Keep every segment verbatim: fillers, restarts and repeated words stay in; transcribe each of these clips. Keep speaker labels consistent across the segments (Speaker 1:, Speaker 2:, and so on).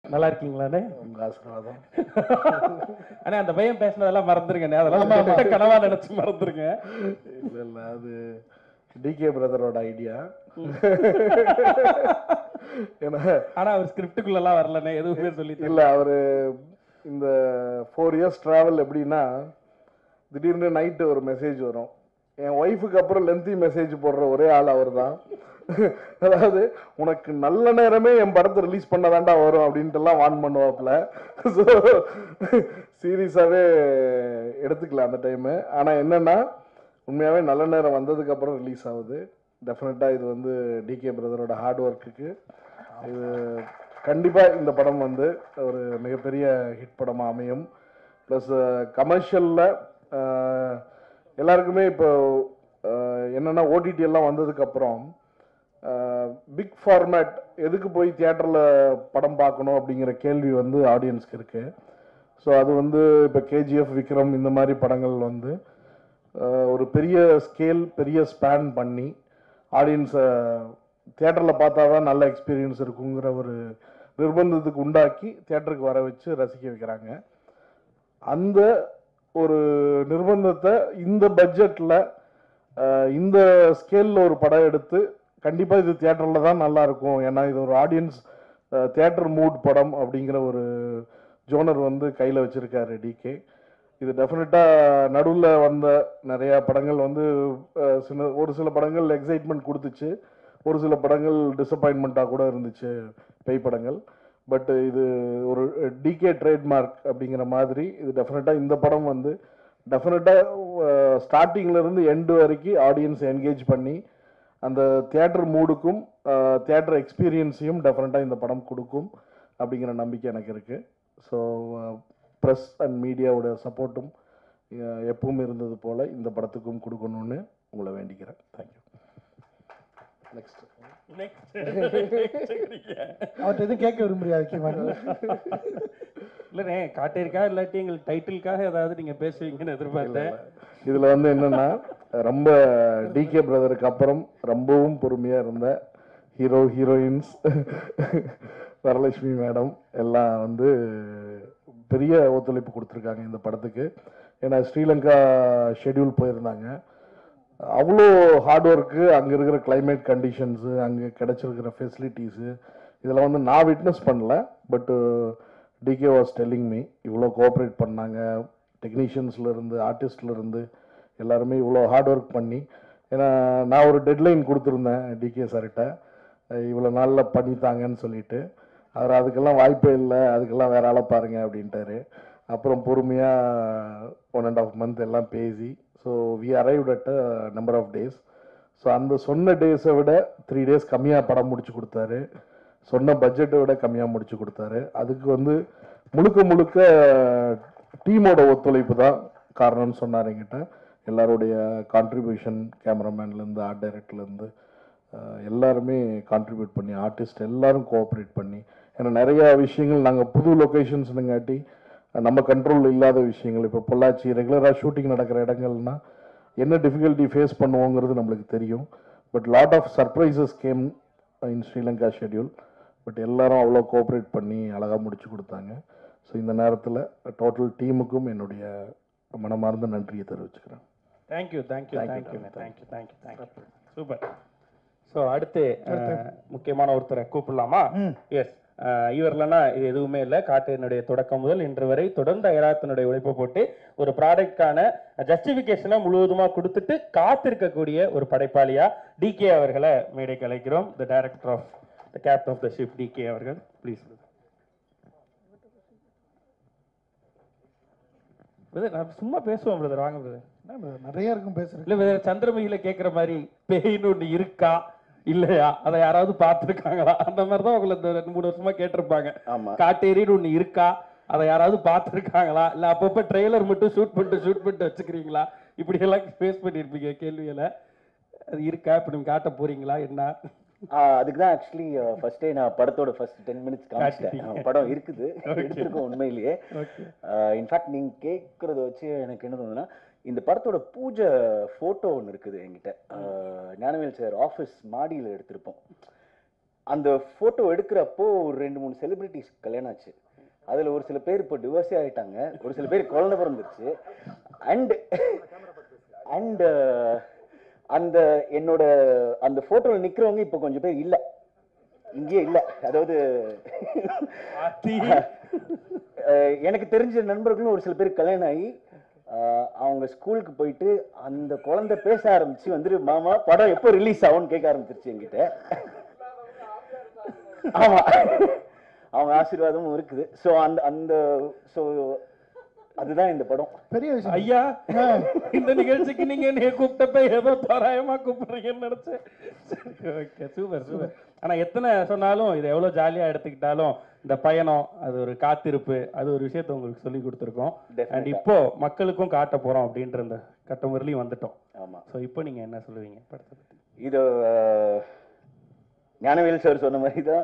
Speaker 1: நல்லா இருக்கீங்களாண்ணே?
Speaker 2: உங்க ஆசீர்வாதம்.
Speaker 1: அண்ணே அந்த பையன் பேசினதெல்லாம் மறந்துருங்கண்ணே, அதெல்லாம் கனவா நினைச்சு மறந்துருங்க.
Speaker 2: இல்லை இல்லை, அது டிகே பிரதரோட ஐடியா. ஏன்னா
Speaker 1: ஆனா அவர் ஸ்கிரிப்டுக்குள்ளெல்லாம் வரலண்ணே, எதுவுமே சொல்லி
Speaker 2: இல்லை. அவர் இந்த ஃபோர் இயர்ஸ் ட்ராவல் எப்படின்னா, திடீர்னு நைட்டு ஒரு மெசேஜ் வரும். என் ஒய்ஃபுக்கு அப்புறம் லென்த்தி மெசேஜ் போடுற ஒரே ஆள் அவர் தான். அதாவது உனக்கு நல்ல நேரமே என் படத்தை ரிலீஸ் பண்ணதாண்டா வரும் அப்படின்ட்டுலாம் வான் பண்ணுவாப்புல. ஸோ சீரியஸாகவே எடுத்துக்கல அந்த டைமு. ஆனால் என்னென்னா உண்மையாகவே நல்ல நேரம் வந்ததுக்கப்புறம் ரிலீஸ் ஆகுது. டெஃபினட்டாக இது வந்து டிகே பிரதரோட ஹார்ட் ஒர்க்குக்கு இது கண்டிப்பாக இந்த படம் வந்து ஒரு மிகப்பெரிய ஹிட் படமாக அமையும். ப்ளஸ் கமர்ஷியலில் எல்லாருக்குமே இப்போ என்னென்னா ஓடிடி எல்லாம் வந்ததுக்கப்புறம் பிக் ஃபார்மேட் எதுக்கு போய் தியேட்டரில் படம் பார்க்கணும் அப்படிங்கிற கேள்வி வந்து ஆடியன்ஸ்க்கு இருக்குது. ஸோ அது வந்து இப்போ கேஜிஎஃப், விக்ரம் இந்த மாதிரி படங்கள் வந்து ஒரு பெரிய ஸ்கேல், பெரிய ஸ்பேன் பண்ணி ஆடியன்ஸை தியேட்டரில் பார்த்தா தான் நல்ல எக்ஸ்பீரியன்ஸ் இருக்குங்கிற ஒரு நிர்பந்தத்துக்கு உண்டாக்கி தியேட்டருக்கு வர வச்சு ரசிக்க வைக்கிறாங்க. அந்த ஒரு நிர்பந்தத்தை இந்த பட்ஜெட்டில் இந்த ஸ்கேலில் ஒரு படம் எடுத்து கண்டிப்பாக இது தியேட்டரில் தான் நல்லாயிருக்கும். ஏன்னா இது ஒரு ஆடியன்ஸ் தியேட்டர் மூட் படம் அப்படிங்கிற ஒரு ஜோனர் வந்து கையில் வச்சுருக்காரு டிகே. இது டெஃபினட்டாக நடுவில் வந்த நிறையா படங்கள் வந்து சின்ன ஒரு சில படங்கள் எக்ஸைட்மெண்ட் கொடுத்துச்சு, ஒரு சில படங்கள் டிசப்பாயின்மெண்ட்டாக கூட இருந்துச்சு, பேய் படங்கள். பட் இது ஒரு டிகே ட்ரேட்மார்க் அப்படிங்கிற மாதிரி இது டெஃபினட்டாக இந்த படம் வந்து டெஃபினட்டாக ஸ்டார்டிங்லேருந்து எண்டு வரைக்கும் ஆடியன்ஸ் என்கேஜ் பண்ணி அந்த தியேட்டர் மூடுக்கும் தியேட்டர் எக்ஸ்பீரியன்ஸையும் டெஃபினட்டாக இந்த படம் கொடுக்கும் அப்படிங்கிற நம்பிக்கை எனக்கு இருக்குது. ஸோ ப்ரெஸ் அண்ட் மீடியாவோட சப்போர்ட்டும் எப்பவும் இருந்தது போல் இந்த படத்துக்கும் கொடுக்கணும்னு உங்களை வேண்டிக்கிறேன். தேங்க்யூ. நெக்ஸ்ட்
Speaker 3: அவர்கிட்ட எதுவும் கேட்க விரும்புறியா?
Speaker 1: இல்லைண்ணே, காட்டியிருக்கா இல்லாட்டி எங்கள் டைட்டிலுக்காக ஏதாவது நீங்கள் பேசுவீங்கன்னு எதிர்பார்த்தேன்.
Speaker 2: இதில் வந்து என்னென்னா ரொம்ப டிகே பிரதருக்கு அப்புறம் ரொம்பவும் பொறுமையாக இருந்த ஹீரோ ஹீரோயின்ஸ் வரலட்சுமி மேடம் எல்லாம் வந்து பெரிய ஒத்துழைப்பு கொடுத்துருக்காங்க இந்த படத்துக்கு. ஏன்னா ஸ்ரீலங்கா ஷெட்யூல் போயிருந்தாங்க. அவ்வளோ ஹார்ட் ஒர்க்கு, அங்கே இருக்கிற கிளைமேட் கண்டிஷன்ஸு, அங்கே கிடச்சிருக்கிற ஃபெசிலிட்டிஸு இதெல்லாம் வந்து நான் விட்னஸ் பண்ணல. But DK was telling me இவ்வளோ கோஆப்ரேட் பண்ணாங்க. டெக்னீஷியன்ஸ்லேருந்து ஆர்டிஸ்ட்லேருந்து எல்லாருமே இவ்வளோ ஹார்ட் ஒர்க் பண்ணி. ஏன்னா நான் ஒரு டெட்லைன் கொடுத்துருந்தேன் டிகே சார்கிட்ட, இவ்வளோ நாளில் பண்ணித்தாங்கன்னு சொல்லிட்டு. அவர் அதுக்கெல்லாம் வாய்ப்பே இல்லை, அதுக்கெல்லாம் வேற ஆளை பாருங்க அப்படின்ட்டாரு. அப்புறம் பொறுமையாக ஒன் அண்ட் ஆஃப் மந்த் எல்லாம் பேசி so we arrived at a number of days. So அந்த சொன்ன டேஸை விட த்ரீ டேஸ் கம்மியாக படம் முடிச்சு கொடுத்தாரு. சொன்ன பட்ஜெட்டை விட கம்மியாக முடிச்சு கொடுத்தாரு. அதுக்கு வந்து முழுக்க முழுக்க டீமோட ஒத்துழைப்பு தான் காரணம்னு சொன்னார் என்கிட்ட. எல்லாருடைய கான்ட்ரிபியூஷன், கேமராமேன்லேருந்து ஆர்ட் டைரக்டர்லேருந்து எல்லாருமே கான்ட்ரிபியூட் பண்ணி, ஆர்டிஸ்ட் எல்லாரும் கோஆப்ரேட் பண்ணி. ஏன்னா நிறையா விஷயங்கள் நாங்கள் புது லொக்கேஷன்ஸ்னுங்காட்டி நம்ம கண்ட்ரோல் இல்லாத விஷயங்கள். இப்போ பொள்ளாச்சி ரெகுலராக ஷூட்டிங் நடக்கிற இடங்கள்னா என்ன டிஃபிகல்ட்டி ஃபேஸ் பண்ணுவோங்கிறது நம்மளுக்கு தெரியும். But lot of surprises came in Sri Lanka schedule. But எல்லாரும் அவ்வளோ கோஆப்ரேட் பண்ணி அழகாக முடிச்சு கொடுத்தாங்க. ஸோ இந்த நேரத்தில் டோட்டல் டீமுக்கும் என்னுடைய மனமார்ந்த நன்றியை தெரிவிச்சுக்கிறேன்.
Speaker 1: Thank you thank you thank you thank you thank you thank you super. So அடுத்து முக்கியமான ஒருத்தரை கூப்பிடலாமா? எஸ், இவர் இல்லைன்னா இது எதுவுமே இல்லை. காட்டினுடைய தொடக்கம் முதல் இன்று வரை தொடர்ந்து அயராத்தினுடைய உழைப்பை போட்டு ஒரு ப்ராடக்டான ஜஸ்டிஃபிகேஷனை முழுவதுமாக கொடுத்துட்டு காத்திருக்கக்கூடிய ஒரு படைப்பாளியா டிகே அவர்களை மேடைக்கு அழைக்கிறோம். The director of the captain of the ship DK அவர்கள், ப்ளீஸ். நான் சும்மா பேசுவோம் பிரதர், வாங்க பிரதர்.
Speaker 3: நிறைய இருக்கும் பேசுறேன்.
Speaker 1: இல்லை பிரதர், சந்திரமுகில கேட்குற மாதிரி பேயின்னு ஒன்று இருக்கா இல்லையா, அதை யாராவது பார்த்துருக்காங்களா? அந்த மாதிரி தான் உங்களை இந்த ரெண்டு மூணு வருஷமா கேட்டிருப்பாங்க. காட்டேரின்னு ஒன்று இருக்கா, அதை யாராவது பார்த்துருக்காங்களா? இல்லை அப்பப்போ ட்ரெய்லர் மட்டும் ஷூட் பண்ணிட்டு ஷூட் பண்ணிட்டு வச்சுக்கிறீங்களா? இப்படி எல்லாம் ஃபேஸ் பண்ணியிருப்பீங்க கேள்விகளை. அது இருக்கா, இப்போ நீங்கள் காட்ட போறீங்களா என்ன?
Speaker 4: அதுக்கு தான் ஆக்சுவலி ஃபர்ஸ்ட் டே நான் படத்தோட ஃபர்ஸ்ட் டென் மினிட்ஸ் காமிச்சிட்டேன். படம் இருக்குது, எடுத்திருக்கோம் உண்மையிலேயே. இன்ஃபேக்ட் நீங்க கேட்கறத வச்சு எனக்கு என்ன தோணுதுன்னா, இந்த படத்தோட பூஜை ஃபோட்டோ ஒன்று இருக்குது என்கிட்ட. ஞானவேல் சார் ஆஃபீஸ் மாடியில் எடுத்திருப்போம். அந்த ஃபோட்டோ எடுக்கிறப்போ ஒரு ரெண்டு மூணு செலிபிரிட்டிஸ் கல்யாணம் ஆச்சு. அதில் ஒரு சில பேர் இப்போ டிவோர்ஸே ஆகிட்டாங்க, ஒரு சில பேர் குழந்தை பிறந்துருச்சு. அண்ட் அண்ட் அந்த என்னோட அந்த ஃபோட்டோவில் நிற்கிறவங்க இப்போ கொஞ்சம் பேர் இல்லை, இங்கே இல்லை. அதாவது எனக்கு தெரிஞ்ச நண்பர்களும் ஒரு சில பேர் கல்யாணம் ஆகி அவங்க ஸ்கூலுக்கு போயிட்டு அந்த குழந்தை பேச ஆரம்பிச்சு வந்துட்டு மாமா படம் எப்போ ரிலீஸ் ஆகும்னு கேட்க ஆரம்பிச்சிருச்சு என்கிட்ட. ஆமா, அவங்க ஆசீர்வாதமும் இருக்குது. ஸோ அந்த அந்த ஸோ அதுதான் இந்த படம்.
Speaker 3: பெரிய விஷயம்
Speaker 1: ஐயா. இந்த நிகழ்ச்சிக்கு நீங்க என்னைய கூப்பிட்டப்ப ஏதோ தோராயமா கூப்பிடுறீங்கன்னு நினைச்சேன். Okay, super super. ஆனா எத்தனை சொன்னாலும் இது எவ்வளவு ஜாலியா எடுத்துக்கிட்டாலும் இந்த பயணம், அது ஒரு காத்திருப்பு, அது ஒரு விஷயத்த உங்களுக்கு சொல்லி கொடுத்துருக்கோம். அண்ட் இப்போ மக்களுக்கும் காட்ட போறோம் அப்படின்ற இந்த கட்ட முறையிலையும் வந்துட்டோம்.
Speaker 4: ஆமா.
Speaker 1: ஸோ இப்போ நீங்க என்ன சொல்லுவீங்க படத்தை பத்தி?
Speaker 4: இது ஞானவேல் சார் சொன்ன மாதிரி தான்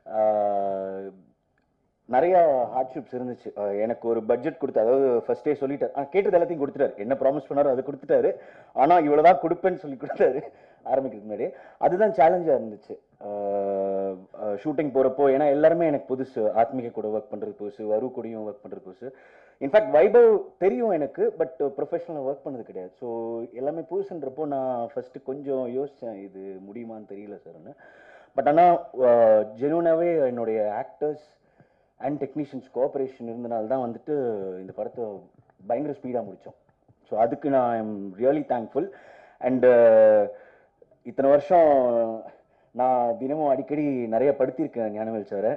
Speaker 4: நிறைய ஹார்ட்ஷிப்ஸ் இருந்துச்சு. எனக்கு ஒரு பட்ஜெட் கொடுத்து, அதாவது ஃபர்ஸ்டே சொல்லிட்டார், கேட்டது எல்லாத்தையும் கொடுத்துட்டாரு, என்ன ப்ராமிஸ் பண்ணாரோ அதை கொடுத்துட்டாரு. ஆனால் இவ்வளோதான் கொடுப்பேன்னு சொல்லி கொடுத்தாரு ஆரம்பிக்கிறதுக்கு முன்னாடி. அதுதான் சேலஞ்சாக இருந்துச்சு ஷூட்டிங் போகிறப்போ. ஏன்னா எல்லாருமே எனக்கு புதுசு, ஆத்மிகா கூட ஒர்க் பண்ணுறது புதுசு, வரு கூடயும் ஒர்க் பண்ணுறது புதுசு. இன்ஃபேக்ட் வைபவ் தெரியும் எனக்கு, பட் ப்ரொஃபஷனலாக ஒர்க் பண்ணது கிடையாது. ஸோ எல்லாமே புதுசுன்றப்போ நான் ஃபஸ்ட்டு கொஞ்சம் யோசித்தேன், இது முடியுமான்னு தெரியல சார்னு. பட் ஆனால் ஜெனுவனாகவே என்னுடைய ஆக்டர்ஸ் அண்ட் டெக்னீஷியன்ஸ் கோஆப்ரேஷன் இருந்தனால தான் வந்துட்டு இந்த படத்தை பயங்கர ஸ்பீடாக முடித்தோம். ஸோ அதுக்கு நான் I am really thankful. And இத்தனை வருஷம் நான் தினமும் அடிக்கடி நிறைய படுத்திருக்கேன் ஞானவேல் சாரை.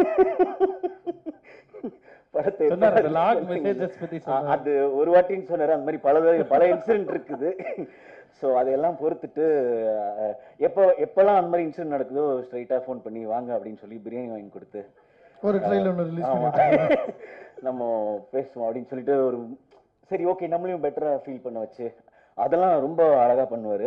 Speaker 4: படத்தை அது ஒரு வாட்டின்னு சொன்னார், அந்த மாதிரி பல பல இன்சிடென்ட் இருக்குது. ஸோ அதையெல்லாம் பொறுத்துட்டு எப்போ எப்போல்லாம் அந்த மாதிரி இன்சிடென்ட் நடக்குதோ ஸ்ட்ரைட்டாக ஃபோன் பண்ணி வாங்க அப்படின்னு சொல்லி பிரியாணி வாங்கி கொடுத்து
Speaker 3: ஒரு ட்ரைலர் ஒன்று ரிலீஸ்
Speaker 4: நம்ம பேசுவோம் அப்படின்னு சொல்லிட்டு ஒரு சரி ஓகே நம்மளையும் பெட்டராக ஃபீல் பண்ண வச்சு அதெல்லாம் ரொம்ப அழகாக பண்ணுவார்.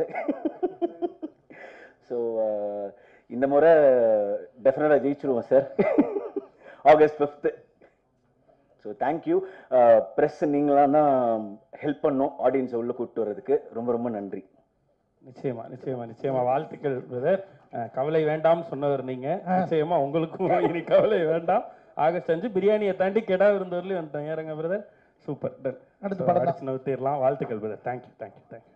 Speaker 4: ஸோ இந்த முறை டெஃபினட்டாக ஜெயிச்சிருவோம் sir August fifth. So thank you. Press நீங்களாம் தான் ஹெல்ப் பண்ணோம் ஆடியன்ஸை உள்ளே கூப்பிட்டு வர்றதுக்கு. ரொம்ப ரொம்ப நன்றி.
Speaker 1: நிச்சயமா நிச்சயமா நிச்சயமா வாழ்த்துக்கள் பிரதர். கவலை வேண்டாம் சொன்னவர் நீங்க, நிச்சயமா உங்களுக்கும் இனி கவலை வேண்டாம். ஆகஸ்ட் அஞ்சு பிரியாணியை தாண்டி கெடா விருந்தவர்களையும் வந்துட்டோம். ஏறங்க பிரதர், சூப்பர். டன்.
Speaker 3: அடுத்து படம்
Speaker 1: நவுத்திடலாம். வாழ்த்துக்கள் பிரதர். Thank you thank you thank you.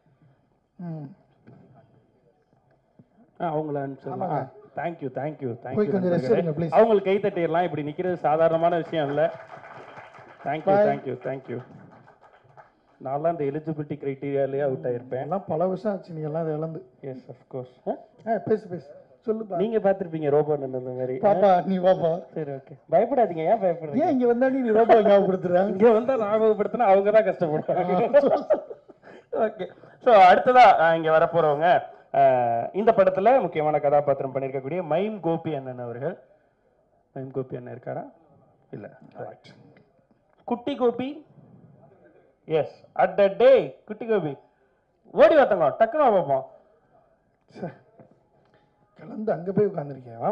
Speaker 1: ஆ அவங்கள அனுப்பிச்சிடலாம். Thank you thank you thank you. அவங்களுக்கு கை தட்டிடலாம். இப்படி நிற்கிறது சாதாரணமான விஷயம் இல்லை. Thank you thank you thank you. நான்லாம் இந்த எலிஜிபிலிட்டி கிரைட்டீரியாலே அவுட் ஆயிருப்பேன்.
Speaker 3: எல்லாம் பல வருஷம் ஆச்சு நீ எல்லாம் அதை இழந்து.
Speaker 1: Yes of course.
Speaker 3: பேசு பேசு சொல்லுப்பா.
Speaker 1: நீங்க பார்த்துருப்பீங்க ரோபோ நின்றது மாதிரி.
Speaker 3: பாப்பா நீ வாப்பா.
Speaker 1: சரி ஓகே, பயப்படாதீங்க. ஏன் பயப்படுறீங்க?
Speaker 3: ஏன் இங்க வந்தா நீ ரோபோ ஞாபகப்படுத்துற?
Speaker 1: இங்க வந்தா ஞாபகப்படுத்தினா அவங்க தான் கஷ்டப்படுவாங்க. ஓகே, ஸோ அடுத்ததா இங்க வரப்போறவங்க இந்த படத்துல முக்கியமான கதாபாத்திரம் பண்ணியிருக்கக்கூடிய மைம் கோபி அண்ணன் அவர்கள். மைம் கோபி அண்ணன் இருக்காரா? இல்ல. Kutty Gopi. Yes at the day Kutty Gopi ஓடி வரத்தங்க டக்குனு பார்ப்போம்.
Speaker 3: கலந்து அங்க போய் உட்காந்துருக்கியா?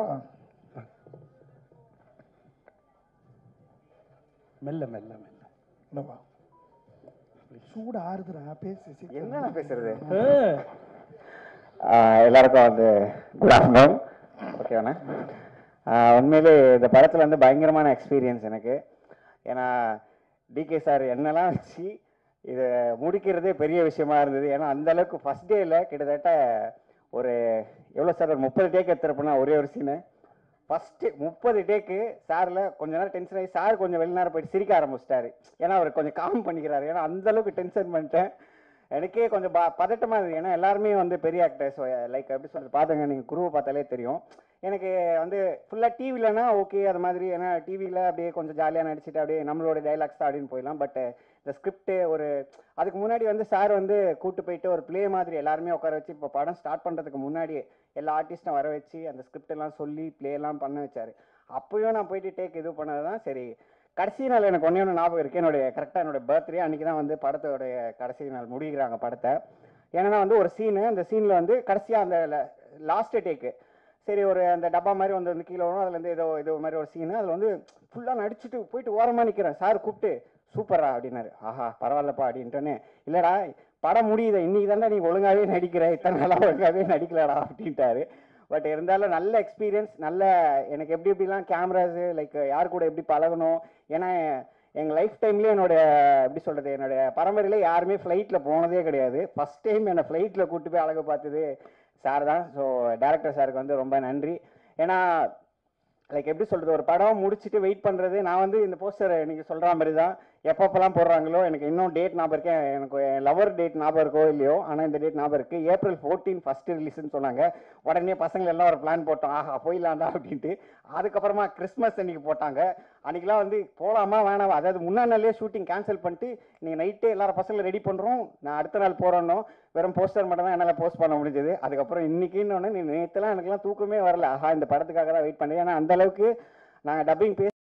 Speaker 1: மெல்ல மெல்ல மெல்ல.
Speaker 3: என்னப்பா சூடு ஆறுதுரா, பேசு.
Speaker 5: என்ன பேசுறது? எல்லாருக்கும் வந்து குட் ஆஃப்டர்நூன். ஓகேண்ணா, உண்மையிலே இந்த படத்தில் வந்து பயங்கரமான எக்ஸ்பீரியன்ஸ் எனக்கு. ஏன்னா டிகே சார் என்னெல்லாம் வச்சு இதை முடிக்கிறதே பெரிய விஷயமா இருந்தது. ஏன்னா அந்தளவுக்கு ஃபஸ்ட் டேயில் கிட்டத்தட்ட ஒரு எவ்வளோ சார், ஒரு முப்பது டேக் எடுத்துருப்போம்னா ஒரே ஒரு சீனு. ஃபஸ்ட்டு முப்பது டேக்கு சாரில் கொஞ்ச நேரம் டென்ஷன் ஆகி சார் கொஞ்சம் வெளிநேரம் போயிட்டு சிரிக்க ஆரம்பிச்சிட்டாரு. ஏன்னா அவர் கொஞ்சம் காம் பண்ணிக்கிறாரு. ஏன்னா அந்தளவுக்கு டென்ஷன் பண்ணிட்டேன். எனக்கே கொஞ்சம் ப பதட்டமாக இருந்தது. ஏன்னா எல்லாருமே வந்து பெரிய ஆக்டர்ஸ், லைக் எப்படி சொல்கிறது, பார்த்துங்க நீங்கள் குருவை பார்த்தாலே தெரியும். எனக்கு வந்து ஃபுல்லாக டிவிலனா ஓகே அது மாதிரி, ஏன்னா டிவியில் அப்படியே கொஞ்சம் ஜாலியாக நடிச்சுட்டு அப்படியே நம்மளோட டைலாக்ஸ் தான் அப்படின்னு போயிடலாம். பட் இந்த ஸ்கிரிப்டு ஒரு அதுக்கு முன்னாடி வந்து சார் வந்து கூப்பிட்டு போயிட்டு ஒரு ப்ளே மாதிரி எல்லாருமே உட்கார வச்சு இப்போ படம் ஸ்டார்ட் பண்ணுறதுக்கு முன்னாடியே எல்லா ஆர்டிஸ்ட்டும் வர வச்சு அந்த ஸ்கிரிப்டெல்லாம் சொல்லி ப்ளேலாம் பண்ண வச்சார். அப்போயும் நான் போயிட்டு டேக் இது பண்ணது தான் சரி. கடைசி நாள் எனக்கு ஒன்றே ஒன்று ஞாபகம் இருக்குது. என்னுடைய கரெக்டாக என்னோடய பர்த்டே அன்றைக்கி தான் வந்து படத்தோடைய கடைசி நாள் முடிக்கிறாங்க படத்தை. ஏன்னா வந்து ஒரு சீனு, அந்த சீனில் வந்து கடைசியாக அந்த லாஸ்ட் டேக்கு சரி ஒரு அந்த டப்பா மாதிரி வந்து வந்து கீழே வரும், அதுலேருந்து ஏதோ இது மாதிரி ஒரு சீனு. அதில் வந்து ஃபுல்லாக நடிச்சுட்டு போயிட்டு ஓரமாக நிற்கிறேன். சார் கூப்பிட்டு சூப்பரா அப்படின்னாரு. ஆஹா பரவாயில்லப்பா அப்படின்ட்டோன்னே, இல்லைடா படம் முடியுது இன்னைக்கு தாண்டா நீ ஒழுங்காகவே நடிக்கிற, இத்தனை நாளாக ஒழுங்காகவே நடிக்கலடா அப்படின்ட்டாரு. பட் இருந்தாலும் நல்ல எக்ஸ்பீரியன்ஸ், நல்ல எனக்கு எப்படி எப்படிலாம் கேமராஸு லைக் யார் கூட எப்படி பழகணும். ஏன்னா எங்கள் லைஃப் டைம்லேயே என்னோட எப்படி சொல்கிறது, என்னுடைய பரம்பரையில் யாருமே ஃப்ளைட்டில் போனதே கிடையாது. ஃபஸ்ட் டைம் என்னை ஃப்ளைட்டில் கூப்பிட்டு போய் அழகு பார்த்தது சார் தான். ஸோ டேரக்டர் சாருக்கு வந்து ரொம்ப நன்றி. ஏன்னா லைக் எப்படி சொல்கிறது, ஒரு படம் முடிச்சுட்டு வெயிட் பண்ணுறது, நான் வந்து இந்த போஸ்டர் நீங்கள் சொல்கிற மாதிரி தான் எப்பப்பெல்லாம் போடுறாங்களோ எனக்கு இன்னும் டேட் ஞாபகம் இருக்கேன். எனக்கு என் லவர் டேட் ஞாபகம் இருக்கோ இல்லையோ, ஆனால் இந்த டேட் ஞாபகம் இருக்குது. ஏப்ரல் ஃபோர்டீன் ஃபஸ்ட்டு ரிலீஸ்ன்னு சொன்னாங்க. உடனே பசங்க எல்லாம் ஒரு பிளான் போட்டோம், ஆஹா போயிடலாண்டா அப்படின்ட்டு. அதுக்கப்புறமா கிறிஸ்மஸ் அன்றைக்கி போட்டாங்க. அன்றைக்கெலாம் வந்து போகலாமா வேணாமா, அதாவது முன்னா நாளே ஷூட்டிங் கேன்சல் பண்ணிட்டு நீங்கள் நைட்டே எல்லாரும் பசங்களை ரெடி பண்ணுறோம், நான் அடுத்த நாள் போகிறோன்னோ வெறும் போஸ்டர் மட்டும் தான் என்னால் போஸ்ட் பண்ண முடிஞ்சது. அதுக்கப்புறம் இன்றைக்கின்னு ஒன்று நீ நேற்றுலாம் எனக்குலாம் தூக்கமே வரல, ஆஹா இந்த படத்துக்காக தான் வெயிட் பண்ணேன். ஏன்னா அந்தளவுக்கு நாங்கள் டப்பிங் பேசி